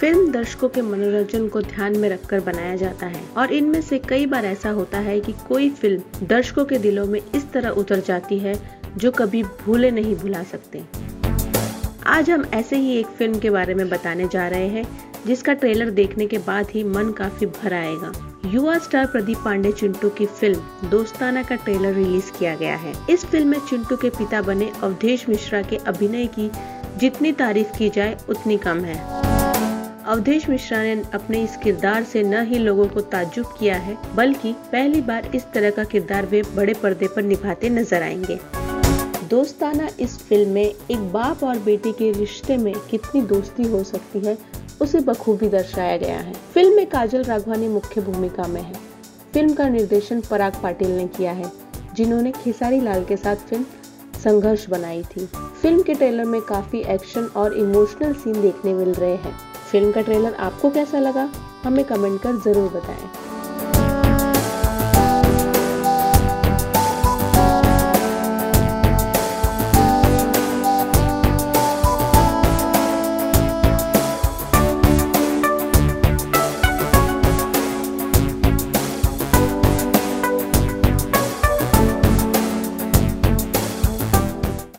Film दर्शकों के मनोरंजन को ध्यान में रखकर बनाया जाता है और इनमें से कई बार ऐसा होता है कि कोई फिल्म दर्शकों के दिलों में इस तरह उतर जाती है जो कभी भूले नहीं भुला सकते। आज हम ऐसे ही एक फिल्म के बारे में बताने जा रहे हैं जिसका ट्रेलर देखने के बाद ही मन काफी भर आएगा। युवा स्टार प्रदीप पांडे चिंटू की फिल्म दोस्ताना का ट्रेलर रिलीज किया गया है। इस फिल्म में चिंटू के पिता बने अवधेश मिश्रा के अभिनय की जितनी तारीफ की जाए उतनी कम है। अवधेश मिश्रा ने अपने इस किरदार से न ही लोगों को ताज्जुब किया है, बल्कि पहली बार इस तरह का किरदार वे बड़े पर्दे पर निभाते नजर आएंगे। दोस्ताना इस फिल्म में एक बाप और बेटी के रिश्ते में कितनी दोस्ती हो सकती है उसे बखूबी दर्शाया गया है। फिल्म में काजल राघवानी मुख्य भूमिका में है। फिल्म का निर्देशन पराग पाटिल ने किया है, जिन्होंने खेसारी लाल के साथ फिल्म संघर्ष बनाई थी। फिल्म के ट्रेलर में काफी एक्शन और इमोशनल सीन देखने मिल रहे हैं। फिल्म का ट्रेलर आपको कैसा लगा, हमें कमेंट कर जरूर बताएं।